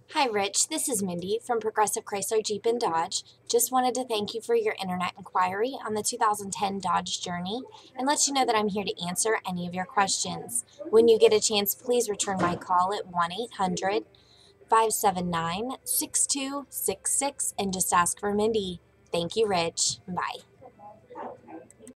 Hi, Rich. This is Mindy from Progressive Chrysler Jeep and Dodge. Just wanted to thank you for your internet inquiry on the 2010 Dodge Journey and let you know that I'm here to answer any of your questions. When you get a chance, please return my call at 1 800 579 6266 and just ask for Mindy. Thank you, Rich. Bye.